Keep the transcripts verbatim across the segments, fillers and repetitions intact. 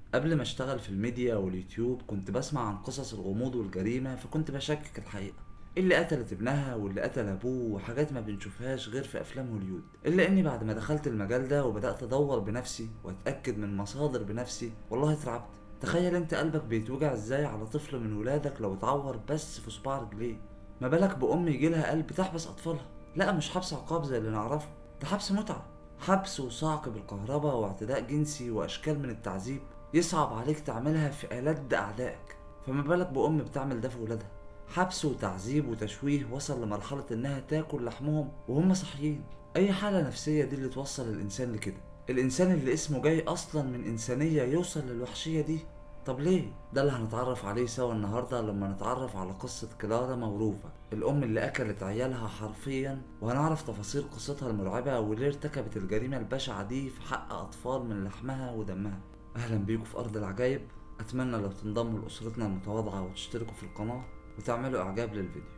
قبل ما اشتغل في الميديا واليوتيوب كنت بسمع عن قصص الغموض والجريمة، فكنت بشكك الحقيقة. اللي قتلت ابنها واللي قتل ابوه وحاجات ما بنشوفهاش غير في افلام هوليود. الا اني بعد ما دخلت المجال ده وبدأت ادور بنفسي واتأكد من مصادر بنفسي والله اترعبت. تخيل انت قلبك بيتوجع ازاي على طفل من ولادك لو اتعور بس في صباع رجليه، ما بالك بأم يجيلها قلب تحبس اطفالها. لا، مش حبس عقاب زي اللي نعرفه، ده حبس متعة. حبس وصعق بالكهرباء واعتداء جنسي واشكال من التعذيب يصعب عليك تعملها في ألد أعدائك، فما بالك بأم بتعمل ده في ولادها. حبس وتعذيب وتشويه وصل لمرحلة إنها تاكل لحمهم وهم صحيين. أي حالة نفسية دي اللي توصل الإنسان لكده؟ الإنسان اللي اسمه جاي أصلا من إنسانية يوصل للوحشية دي؟ طب ليه؟ ده اللي هنتعرف عليه سوا النهاردة لما نتعرف على قصة كلارا موروفا، الأم اللي أكلت عيالها حرفيا، وهنعرف تفاصيل قصتها المرعبة وليه ارتكبت الجريمة البشعة دي في حق أطفال من لحمها ودمها. أهلا بيكم في أرض العجايب. أتمنى لو تنضموا لأسرتنا المتواضعة وتشتركوا في القناة وتعملوا إعجاب للفيديو.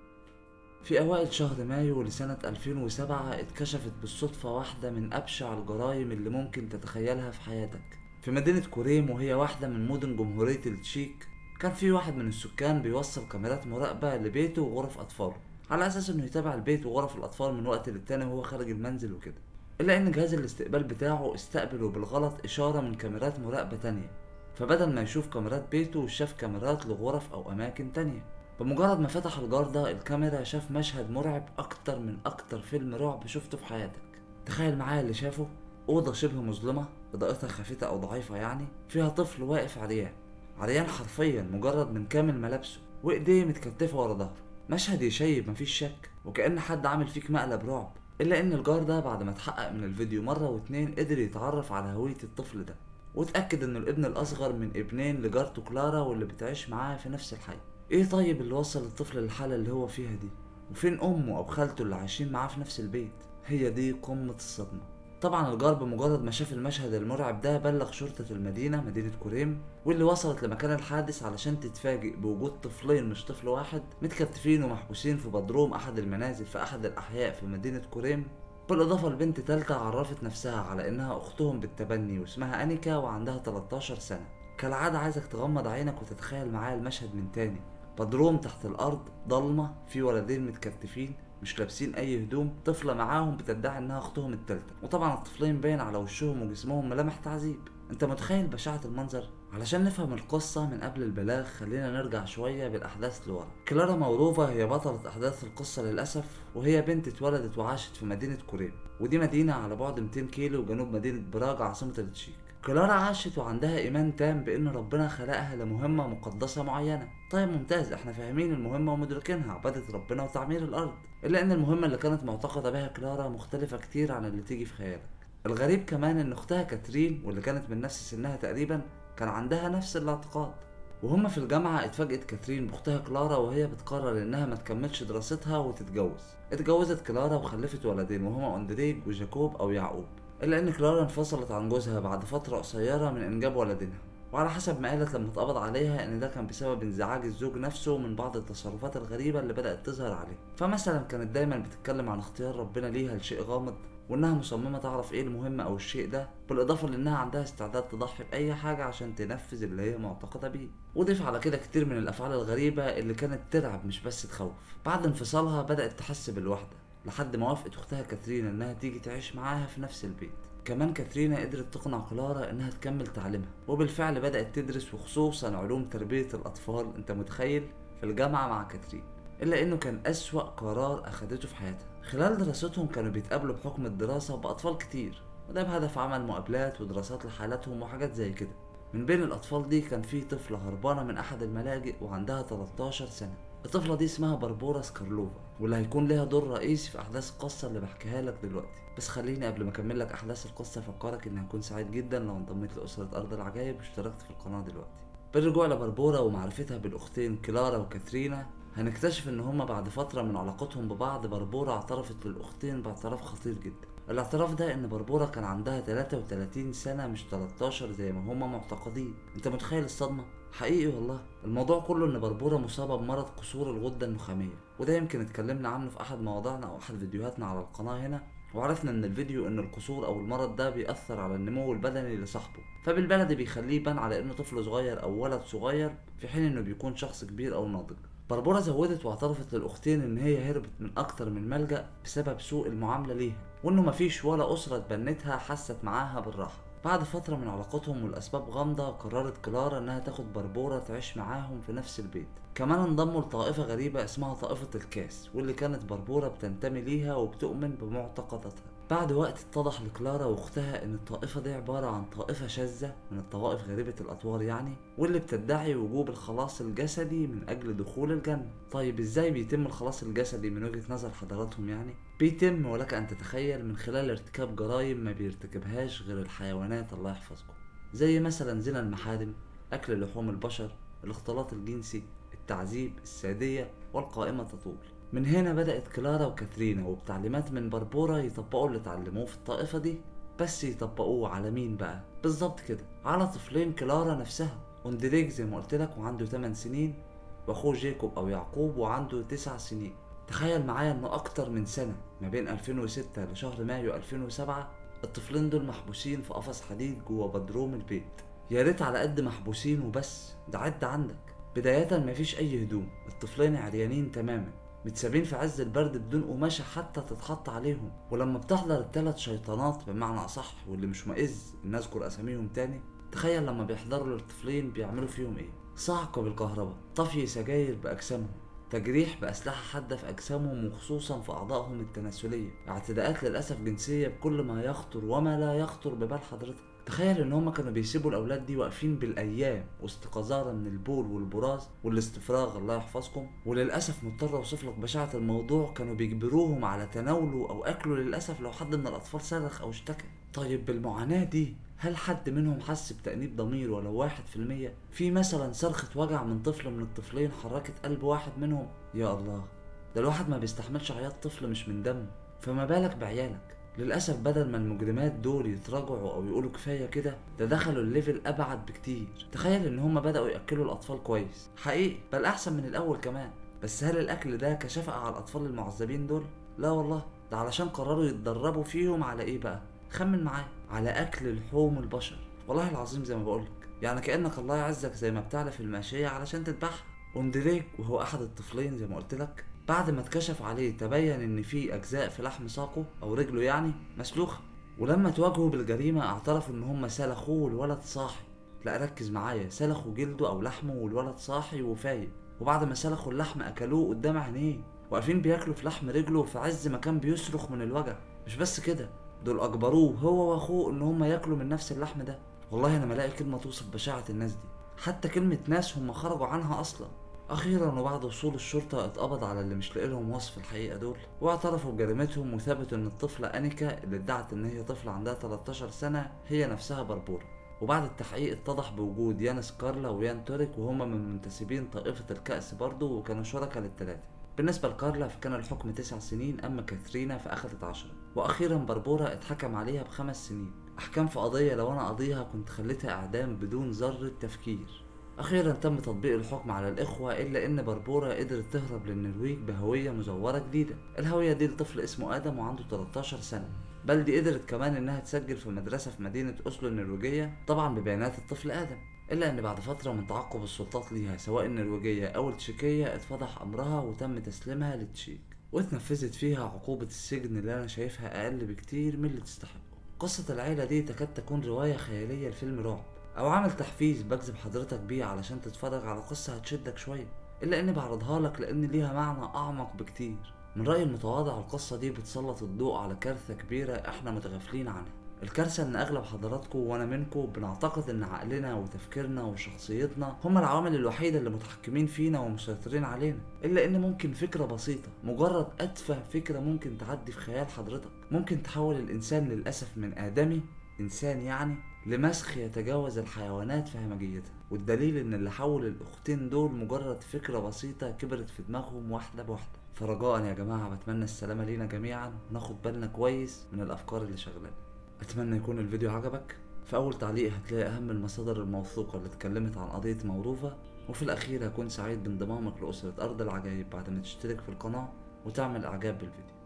في أوائل شهر مايو لسنة ألفين وسبعة اتكشفت بالصدفة واحدة من أبشع الجرائم اللي ممكن تتخيلها في حياتك في مدينة كوريم، وهي واحدة من مدن جمهورية التشيك. كان في واحد من السكان بيوصل كاميرات مراقبة لبيته وغرف أطفاله على أساس إنه يتابع البيت وغرف الأطفال من وقت للتاني وهو خارج المنزل وكده. إلا إن جهاز الاستقبال بتاعه استقبل بالغلط إشارة من كاميرات مراقبة تانية، فبدل ما يشوف كاميرات بيته شاف كاميرات لغرف أو أماكن تانية. بمجرد ما فتح الجردة الكاميرا شاف مشهد مرعب أكتر من أكتر فيلم رعب شفته في حياتك. تخيل معايا اللي شافه: أوضة شبه مظلمة، إضاءتها خافتة أو ضعيفة يعني، فيها طفل واقف عريان، عريان حرفيا مجرد من كامل ملابسه وإيديه متكتفة ورا ظهره. مشهد يشيب مفيش شك، وكأن حد عامل فيك مقلب رعب. إلا إن الجار ده بعد ما اتحقق من الفيديو مرة واتنين قدر يتعرف على هوية الطفل ده، واتأكد إنه الابن الأصغر من ابنين لجارته كلارا واللي بتعيش معاه في نفس الحي. ايه طيب اللي وصل الطفل للحالة اللي هو فيها دي؟ وفين امه او خالته اللي عايشين معاه في نفس البيت؟ هي دي قمة الصدمة. طبعا الجار بمجرد ما شاف المشهد المرعب ده بلغ شرطة المدينة، مدينة كوريم، واللي وصلت لمكان الحادث علشان تتفاجئ بوجود طفلين مش طفل واحد متكتفين ومحبوسين في بدروم احد المنازل في احد الاحياء في مدينة كوريم، بالاضافة لبنت تالتة عرفت نفسها على انها اختهم بالتبني واسمها انيكا وعندها تلتاشر سنة. كالعادة عايزك تغمض عينك وتتخيل معايا المشهد من تاني: بدروم تحت الارض ضلمه، في ولدين متكتفين مش لابسين اي هدوم، طفله معاهم بتدعي انها اختهم التالتة، وطبعا الطفلين باين على وشهم وجسمهم ملامح تعذيب. انت متخيل بشاعة المنظر؟ علشان نفهم القصة من قبل البلاغ خلينا نرجع شوية بالأحداث لورا. كلارا موروفا هي بطلة أحداث القصة للأسف، وهي بنت اتولدت وعاشت في مدينة كوريم، ودي مدينة على بعد مئتين كيلو جنوب مدينة براغ عاصمة التشيك. كلارا عاشت وعندها إيمان تام بإن ربنا خلقها لمهمة مقدسة معينة. طيب ممتاز، احنا فاهمين المهمة ومدركينها، عبادة ربنا وتعمير الأرض. إلا إن المهمة اللي كانت معتقدة بها كلارا مختلفة كتير عن اللي تيجي في خيالك. الغريب كمان إن أختها كاترين واللي كانت من نفس سنها تقريبا كان عندها نفس الاعتقاد. وهما في الجامعة اتفاجئت كاترين بأختها كلارا وهي بتقرر إنها ما تكملش دراستها وتتجوز. اتجوزت كلارا وخلفت ولدين وهما أندريج وجاكوب أو يعقوب. إلا إن كلارا انفصلت عن جوزها بعد فترة قصيرة من إنجاب ولدينها، وعلى حسب ما قالت لما اتقبض عليها إن ده كان بسبب انزعاج الزوج نفسه من بعض التصرفات الغريبة اللي بدأت تظهر عليه. فمثلا كانت دايما بتتكلم عن اختيار ربنا ليها لشيء غامض، وإنها مصممة تعرف إيه المهم أو الشيء ده، بالإضافة لإنها عندها استعداد تضحي بأي حاجة عشان تنفذ اللي هي معتقدة بيه. وضيف على كده كتير من الأفعال الغريبة اللي كانت ترعب مش بس تخوف. بعد انفصالها بدأت تحس بالوحدة لحد ما وافقت أختها كاترين إنها تيجي تعيش معاها في نفس البيت. كمان كاترينا قدرت تقنع كلارا انها تكمل تعليمها، وبالفعل بدأت تدرس وخصوصا علوم تربية الأطفال، انت متخيل، في الجامعة مع كاترين. إلا إنه كان أسوأ قرار أخدته في حياتها. خلال دراستهم كانوا بيتقابلوا بحكم الدراسة بأطفال كتير، وده بهدف عمل مقابلات ودراسات لحالاتهم وحاجات زي كده. من بين الأطفال دي كان في طفلة هربانة من أحد الملاجئ وعندها تلتاشر سنة. الطفلة دي اسمها باربورا سكارلوفا، واللي هيكون ليها دور رئيسي في أحداث القصة اللي بحكيها لك دلوقتي. بس خليني قبل ما أكمل لك أحداث القصة أفكرك إني هكون سعيد جدا لو انضميت لأسرة أرض العجائب واشتركت في القناة دلوقتي. بالرجوع لباربورا ومعرفتها بالأختين كلارا وكاترينا، هنكتشف إن هما بعد فترة من علاقتهم ببعض باربورا اعترفت للأختين باعتراف خطير جدا. الاعتراف ده إن باربورا كان عندها تلاتة وتلاتين سنة مش تلتاشر زي ما هما معتقدين. أنت متخيل الصدمة؟ حقيقي والله. الموضوع كله إن باربورا مصابة بمرض قصور الغدة النخامية، وده يمكن اتكلمنا عنه في أحد مواضيعنا أو أحد فيديوهاتنا على القناة هنا، وعرفنا من الفيديو ان القصور او المرض ده بيأثر على النمو البدني لصاحبه، فبالبلدي بيخليه يبان على انه طفل صغير او ولد صغير في حين انه بيكون شخص كبير او ناضج. بربورة زودت واعترفت للاختين ان هي هربت من اكتر من ملجأ بسبب سوء المعاملة ليها، وانه مفيش ولا اسرة اتبنتها حست معاها بالراحة. بعد فترة من علاقتهم والاسباب غامضة، قررت كلارا انها تاخد بربورة تعيش معاهم في نفس البيت. كمان انضموا لطائفة غريبة اسمها طائفة الكاس، واللي كانت بربورة بتنتمي ليها وبتؤمن بمعتقداتها. بعد وقت اتضح لكلارا واختها ان الطائفة دي عبارة عن طائفة شاذة من الطوائف غريبة الاطوار يعني، واللي بتدعي وجوب الخلاص الجسدي من اجل دخول الجنة. طيب ازاي بيتم الخلاص الجسدي من وجهة نظر حضراتهم يعني؟ بيتم ولك ان تتخيل من خلال ارتكاب جرائم ما بيرتكبهاش غير الحيوانات الله يحفظكم، زي مثلا زنا المحارم، اكل لحوم البشر، الاختلاط الجنسي، التعذيب، السادية، والقائمة تطول. من هنا بدأت كلارا وكاترينا وبتعليمات من بربورة يطبقوا اللي اتعلموه في الطائفة دي، بس يطبقوه على مين بقى؟ بالظبط كده، على طفلين كلارا نفسها، اندريك زي ما قلت لك وعنده ثمانية سنين، واخوه جيكوب او يعقوب وعنده تسع سنين. تخيل معايا انه اكتر من سنة ما بين ألفين وستة لشهر مايو ألفين وسبعة الطفلين دول محبوسين في قفص حديد جوه بدروم البيت. يا ريت على قد محبوسين وبس، ده عد عندك. بداية مفيش اي هدوم، الطفلين عريانين تماما، متسابين في عز البرد بدون قماشة حتى تتحط عليهم. ولما بتحضر الثلاث شيطانات بمعنى اصح واللي مش مئز ان نذكر اساميهم تاني، تخيل لما بيحضروا للطفلين بيعملوا فيهم ايه؟ صعق بالكهرباء، طفي سجاير باجسامهم، تجريح بأسلحة حادة في أجسامهم وخصوصا في أعضائهم التناسلية، اعتداءات للأسف جنسية بكل ما يخطر وما لا يخطر ببال حضرتك. تخيل ان هما كانوا بيسيبوا الاولاد دي واقفين بالايام وسط قذارة من البول والبراز والاستفراغ الله يحفظكم. وللاسف مضطر اوصف لك بشاعة الموضوع، كانوا بيجبروهم على تناوله او اكله للاسف لو حد من الاطفال صرخ او اشتكى. طيب بالمعاناة دي هل حد منهم حس بتأنيب ضمير ولو واحد في المية؟ في مثلا صرخة وجع من طفل من الطفلين حركت قلب واحد منهم؟ يا الله، ده الواحد ما بيستحملش عياط طفل مش من دمه، فما بالك بعيالك. للأسف بدل ما المجرمات دول يتراجعوا أو يقولوا كفاية كده، ده دخلوا الليفل أبعد بكتير. تخيل إن هما بدأوا يأكلوا الأطفال كويس حقيقي، بل أحسن من الأول كمان. بس هل الأكل ده كشفقة على الأطفال المعذبين دول؟ لا والله، ده علشان قرروا يتدربوا فيهم على إيه بقى؟ خمن معايا، على أكل لحوم البشر. والله العظيم زي ما بقولك، يعني كأنك الله يعزك زي ما بتعرف الماشية علشان تذبحها. اندريك وهو أحد الطفلين زي ما قلتلك، بعد ما اتكشف عليه تبين ان في اجزاء في لحم ساقه او رجله يعني مسلوخه، ولما تواجهوا بالجريمه اعترفوا ان هم سلخوه والولد صاحي. لا ركز معايا، سلخوا جلده او لحمه والولد صاحي وفايق، وبعد ما سلخوا اللحم اكلوه قدام عينيه، واقفين بياكلوا في لحم رجله في عز ما كان بيصرخ من الوجع. مش بس كده، دول اجبروه هو واخوه ان هم ياكلوا من نفس اللحم ده. والله انا ملاقي كلمه توصف بشاعه الناس دي، حتى كلمه ناس هم خرجوا عنها اصلا. اخيرا وبعد وصول الشرطة اتقبض على اللي مش لاقي لهم وصف الحقيقة دول، واعترفوا بجريمتهم وثبتوا ان الطفلة انيكا اللي ادعت ان هي طفلة عندها تلتاشر سنة هي نفسها بربورة. وبعد التحقيق اتضح بوجود يانس كارلا ويان توريك، وهما من منتسبين طائفة الكأس برضو، وكانوا شركاء للتلاتة. بالنسبة لكارلا فكان الحكم تسع سنين، اما كاترينا فاخدت عشرة. واخيرا بربورة اتحكم عليها بخمس سنين، احكام في قضية لو انا قاضيها كنت خليتها اعدام بدون ذرة تفكير. اخيرا تم تطبيق الحكم على الاخوة، الا ان بربورة قدرت تهرب للنرويج بهوية مزورة جديدة. الهوية دي لطفل اسمه ادم وعنده تلتاشر سنة، بل دي قدرت كمان انها تسجل في مدرسة في مدينة اوسلو النرويجية طبعا ببيانات الطفل ادم. الا ان بعد فترة من تعقب السلطات ليها سواء النرويجية او التشيكية اتفضح امرها وتم تسليمها للتشيك، واتنفذت فيها عقوبة السجن اللي انا شايفها اقل بكتير من اللي تستحقه. قصة العيلة دي تكاد تكون رواية خيالية لفيلم رعب او عامل تحفيز بجذب حضرتك بيه علشان تتفرج على قصة هتشدك شوية، الا اني بعرضها لك لان ليها معنى اعمق بكتير. من رأيي المتواضع القصة دي بتسلط الضوء على كارثة كبيرة احنا متغافلين عنها. الكارثة ان اغلب حضراتكم وانا منكم بنعتقد ان عقلنا وتفكيرنا وشخصيتنا هما العوامل الوحيدة اللي متحكمين فينا ومسيطرين علينا، الا ان ممكن فكرة بسيطة، مجرد اتفه فكرة ممكن تعدي في خيال حضرتك، ممكن تحول الانسان للأسف من ادمي، انسان يعني، لمسخ يتجاوز الحيوانات في همجيتها. والدليل ان اللي حول الاختين دول مجرد فكرة بسيطة كبرت في دماغهم واحدة بواحدة. فرجاء يا جماعة بتمنى السلامة لينا جميعا، وناخد بالنا كويس من الافكار اللي شغلانة. اتمنى يكون الفيديو عجبك. في اول تعليق هتلاقي اهم المصادر الموثوقة اللي اتكلمت عن قضية موروثة، وفي الاخير هكون سعيد بانضمامك لأسرة ارض العجائب بعد ما تشترك في القناة وتعمل اعجاب بالفيديو.